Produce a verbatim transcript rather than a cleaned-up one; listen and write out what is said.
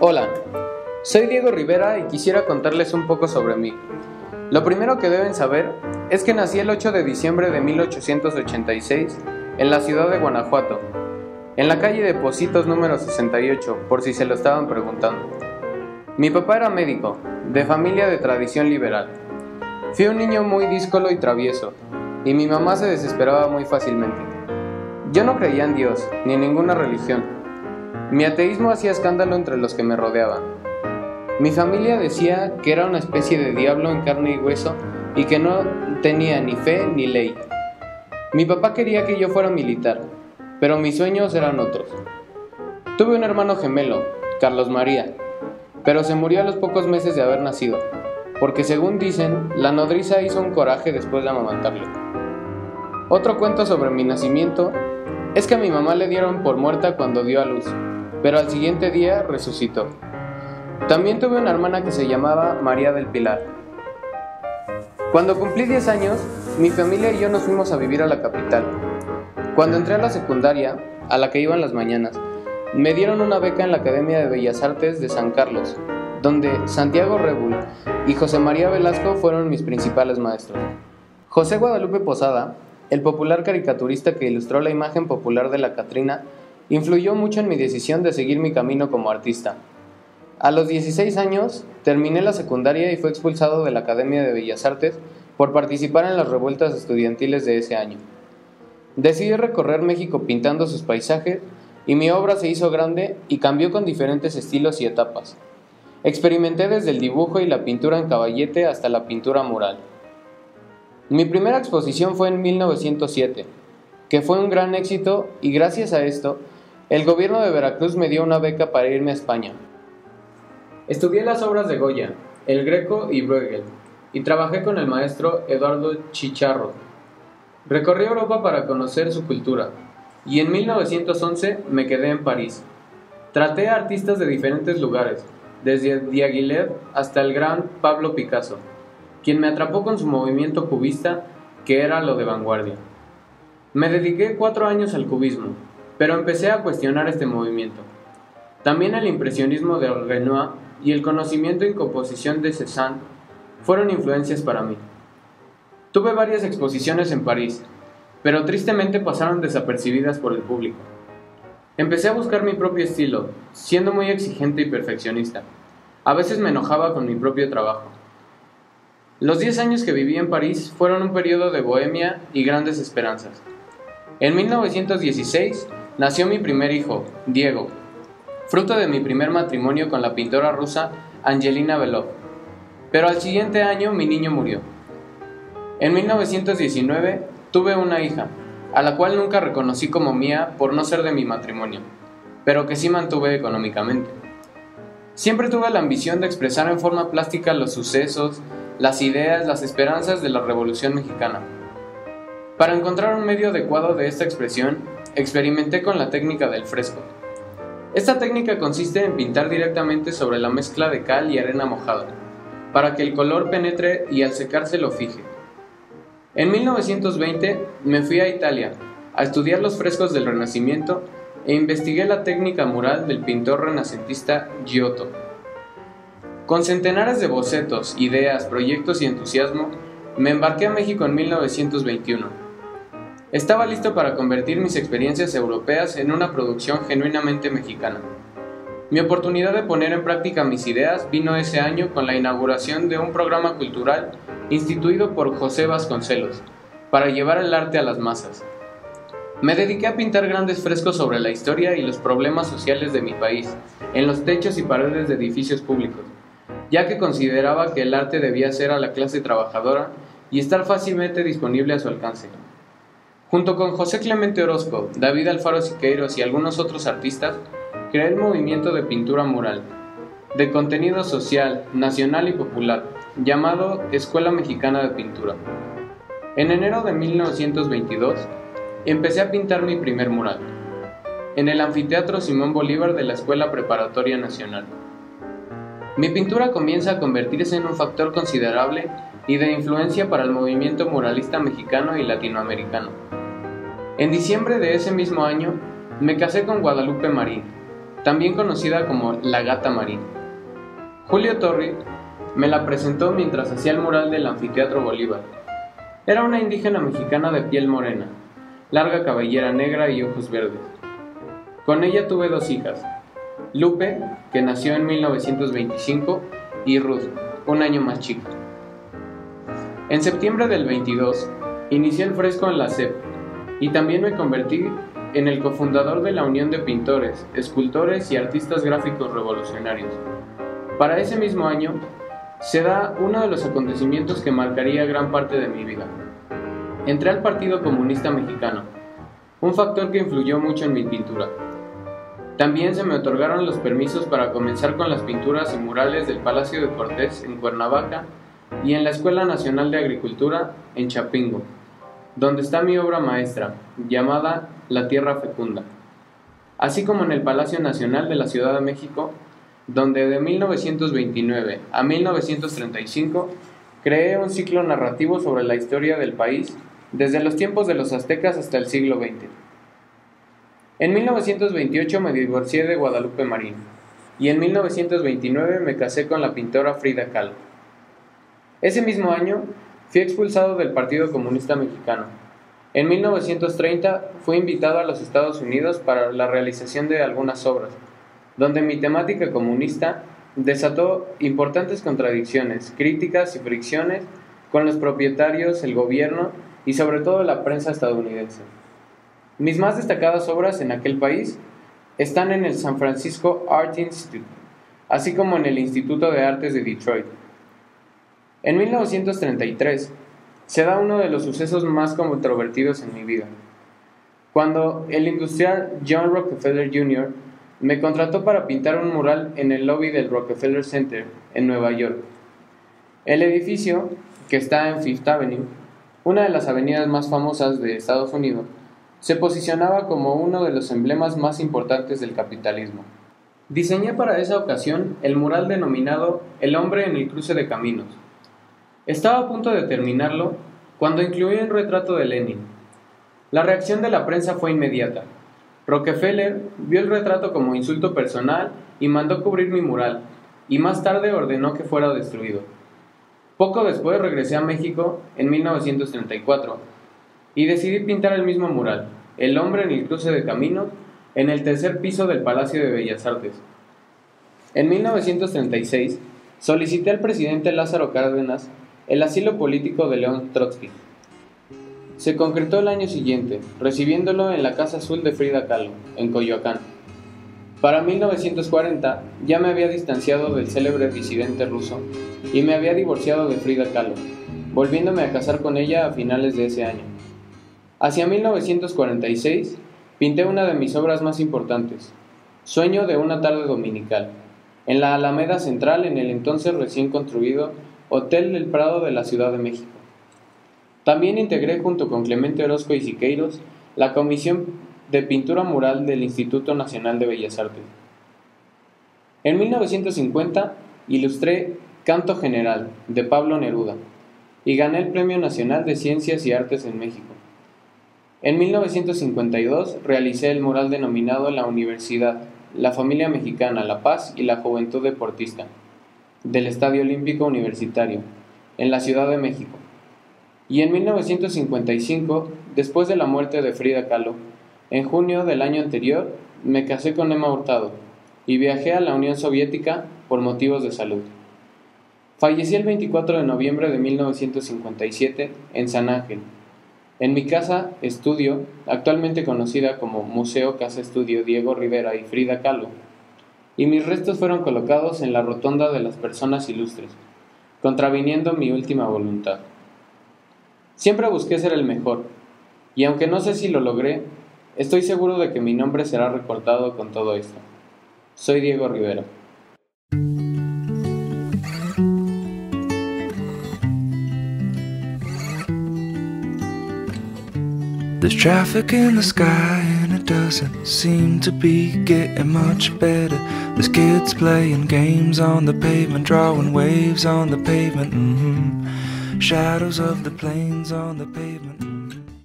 Hola, soy Diego Rivera y quisiera contarles un poco sobre mí. Lo primero que deben saber es que nací el ocho de diciembre de mil ochocientos ochenta y seis en la ciudad de Guanajuato, en la calle de Pocitos número sesenta y ocho, por si se lo estaban preguntando. Mi papá era médico, de familia de tradición liberal. Fui un niño muy díscolo y travieso, y mi mamá se desesperaba muy fácilmente. Yo no creía en Dios, ni en ninguna religión. Mi ateísmo hacía escándalo entre los que me rodeaban. Mi familia decía que era una especie de diablo en carne y hueso y que no tenía ni fe ni ley. Mi papá quería que yo fuera militar, pero mis sueños eran otros. Tuve un hermano gemelo, Carlos María, pero se murió a los pocos meses de haber nacido, porque según dicen, la nodriza hizo un coraje después de amamantarlo. Otro cuento sobre mi nacimiento es que a mi mamá le dieron por muerta cuando dio a luz, pero al siguiente día resucitó. También tuve una hermana que se llamaba María del Pilar. Cuando cumplí diez años, mi familia y yo nos fuimos a vivir a la capital. Cuando entré a la secundaria, a la que iba en las mañanas, me dieron una beca en la Academia de Bellas Artes de San Carlos, donde Santiago Rebul y José María Velasco fueron mis principales maestros. José Guadalupe Posada, el popular caricaturista que ilustró la imagen popular de la Catrina, influyó mucho en mi decisión de seguir mi camino como artista. A los dieciséis años, terminé la secundaria y fui expulsado de la Academia de Bellas Artes por participar en las revueltas estudiantiles de ese año. Decidí recorrer México pintando sus paisajes y mi obra se hizo grande y cambió con diferentes estilos y etapas. Experimenté desde el dibujo y la pintura en caballete hasta la pintura mural. Mi primera exposición fue en mil novecientos siete, que fue un gran éxito y gracias a esto, el gobierno de Veracruz me dio una beca para irme a España. Estudié las obras de Goya, El Greco y Bruegel, y trabajé con el maestro Eduardo Chicharro. Recorrí Europa para conocer su cultura, y en mil novecientos once me quedé en París. Traté a artistas de diferentes lugares, desde Diaghilev hasta el gran Pablo Picasso, quien me atrapó con su movimiento cubista, que era lo de vanguardia. Me dediqué cuatro años al cubismo, pero empecé a cuestionar este movimiento. También el impresionismo de Renoir y el conocimiento en composición de Cézanne fueron influencias para mí. Tuve varias exposiciones en París, pero tristemente pasaron desapercibidas por el público. Empecé a buscar mi propio estilo, siendo muy exigente y perfeccionista. A veces me enojaba con mi propio trabajo. Los diez años que viví en París fueron un periodo de bohemia y grandes esperanzas. En mil novecientos dieciséis nació mi primer hijo, Diego, fruto de mi primer matrimonio con la pintora rusa Angelina Belov, pero al siguiente año mi niño murió. En mil novecientos diecinueve tuve una hija, a la cual nunca reconocí como mía por no ser de mi matrimonio, pero que sí mantuve económicamente. Siempre tuve la ambición de expresar en forma plástica los sucesos, las ideas, las esperanzas de la Revolución Mexicana. Para encontrar un medio adecuado de esta expresión, experimenté con la técnica del fresco. Esta técnica consiste en pintar directamente sobre la mezcla de cal y arena mojada, para que el color penetre y al secarse lo fije. En mil novecientos veinte me fui a Italia a estudiar los frescos del Renacimiento e investigué la técnica mural del pintor renacentista Giotto. Con centenares de bocetos, ideas, proyectos y entusiasmo, me embarqué a México en mil novecientos veintiuno. Estaba listo para convertir mis experiencias europeas en una producción genuinamente mexicana. Mi oportunidad de poner en práctica mis ideas vino ese año con la inauguración de un programa cultural instituido por José Vasconcelos, para llevar el arte a las masas. Me dediqué a pintar grandes frescos sobre la historia y los problemas sociales de mi país, en los techos y paredes de edificios públicos, ya que consideraba que el arte debía ser a la clase trabajadora y estar fácilmente disponible a su alcance. Junto con José Clemente Orozco, David Alfaro Siqueiros y algunos otros artistas, creé el movimiento de pintura mural, de contenido social, nacional y popular, llamado Escuela Mexicana de Pintura. En enero de mil novecientos veintidós, empecé a pintar mi primer mural, en el Anfiteatro Simón Bolívar de la Escuela Preparatoria Nacional. Mi pintura comienza a convertirse en un factor considerable y de influencia para el movimiento muralista mexicano y latinoamericano. En diciembre de ese mismo año, me casé con Guadalupe Marín, también conocida como la Gata Marín. Julio Torri me la presentó mientras hacía el mural del Anfiteatro Bolívar. Era una indígena mexicana de piel morena, larga cabellera negra y ojos verdes. Con ella tuve dos hijas, Lupe, que nació en mil novecientos veinticinco, y Ruth, un año más chica. En septiembre del veintidós, inicié el fresco en la S E P y también me convertí en el cofundador de la Unión de Pintores, Escultores y Artistas Gráficos Revolucionarios. Para ese mismo año, se da uno de los acontecimientos que marcaría gran parte de mi vida. Entré al Partido Comunista Mexicano, un factor que influyó mucho en mi pintura. También se me otorgaron los permisos para comenzar con las pinturas y murales del Palacio de Cortés en Cuernavaca y en la Escuela Nacional de Agricultura en Chapingo, donde está mi obra maestra, llamada La Tierra Fecunda, así como en el Palacio Nacional de la Ciudad de México, donde de mil novecientos veintinueve a mil novecientos treinta y cinco creé un ciclo narrativo sobre la historia del país desde los tiempos de los aztecas hasta el siglo veinte. En mil novecientos veintiocho me divorcié de Guadalupe Marín y en mil novecientos veintinueve me casé con la pintora Frida Kahlo. Ese mismo año fui expulsado del Partido Comunista Mexicano. En mil novecientos treinta fui invitado a los Estados Unidos para la realización de algunas obras, donde mi temática comunista desató importantes contradicciones, críticas y fricciones con los propietarios, el gobierno y sobre todo la prensa estadounidense. Mis más destacadas obras en aquel país están en el San Francisco Art Institute, así como en el Instituto de Artes de Detroit. En mil novecientos treinta y tres se da uno de los sucesos más controvertidos en mi vida, cuando el industrial John Rockefeller junior me contrató para pintar un mural en el lobby del Rockefeller Center en Nueva York. El edificio, que está en Fifth Avenue, una de las avenidas más famosas de Estados Unidos, se posicionaba como uno de los emblemas más importantes del capitalismo. Diseñé para esa ocasión el mural denominado El hombre en el cruce de caminos. Estaba a punto de terminarlo cuando incluí un retrato de Lenin. La reacción de la prensa fue inmediata. Rockefeller vio el retrato como insulto personal y mandó cubrir mi mural, y más tarde ordenó que fuera destruido. Poco después regresé a México en mil novecientos treinta y cuatro y decidí pintar el mismo mural, El hombre en el cruce de caminos, en el tercer piso del Palacio de Bellas Artes. En mil novecientos treinta y seis solicité al presidente Lázaro Cárdenas el asilo político de León Trotsky. Se concretó el año siguiente, recibiéndolo en la Casa Azul de Frida Kahlo, en Coyoacán. Para mil novecientos cuarenta ya me había distanciado del célebre disidente ruso y me había divorciado de Frida Kahlo, volviéndome a casar con ella a finales de ese año. Hacia mil novecientos cuarenta y seis pinté una de mis obras más importantes, Sueño de una tarde dominical, en la Alameda Central en el entonces recién construido Hotel del Prado de la Ciudad de México. También integré junto con Clemente Orozco y Siqueiros la Comisión de Pintura Mural del Instituto Nacional de Bellas Artes. En mil novecientos cincuenta ilustré Canto General de Pablo Neruda y gané el Premio Nacional de Ciencias y Artes en México. En mil novecientos cincuenta y dos realicé el mural denominado La Universidad, la Familia Mexicana, la Paz y la Juventud Deportista, del Estadio Olímpico Universitario, en la Ciudad de México. Y en mil novecientos cincuenta y cinco, después de la muerte de Frida Kahlo, en junio del año anterior, me casé con Emma Hurtado y viajé a la Unión Soviética por motivos de salud. Fallecí el veinticuatro de noviembre de mil novecientos cincuenta y siete en San Ángel, en mi casa estudio, actualmente conocida como Museo Casa Estudio Diego Rivera y Frida Kahlo, y mis restos fueron colocados en la rotonda de las personas ilustres, contraviniendo mi última voluntad. Siempre busqué ser el mejor, y aunque no sé si lo logré, estoy seguro de que mi nombre será recordado con todo esto. Soy Diego Rivera. There's traffic in the sky and it doesn't seem to be getting much better. There's kids playing games on the pavement, drawing waves on the pavement, mm-hmm. Shadows of the planes on the pavement.